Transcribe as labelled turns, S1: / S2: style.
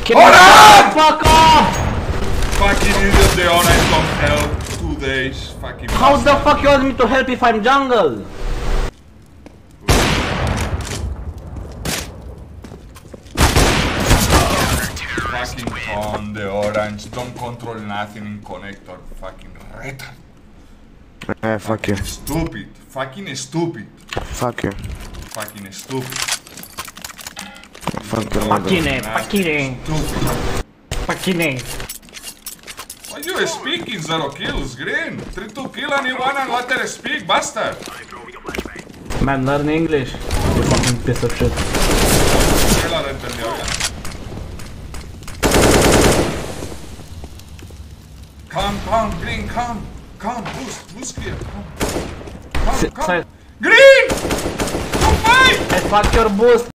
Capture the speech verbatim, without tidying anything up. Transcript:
S1: Can
S2: Alright!
S1: Fuck off!
S2: Fucking idiot, the orange don't help. Two days. Fucking
S1: How the
S2: bastard.
S1: fuck you want me to help if I'm jungle?
S2: Fucking con, the orange don't control nothing in connector. Fucking retard.
S3: Eh, fuck you.
S2: Stupid. Fucking stupid.
S3: Fuck you.
S2: Fucking stupid.
S3: Fuck your mother.
S1: Fucking fucking
S2: Stupid.
S1: fucking.
S2: Why you speaking zero kills, Green? Three to kill anyone and let her speak, bastard.
S1: Man, learn English. You fucking piece of shit.
S2: ¿Qué la entendió ya? Come, come, Green, come. Come, boost, boost clear, come. Come, come.
S1: Side.
S2: Green! Come fight!
S1: I fuck your boost.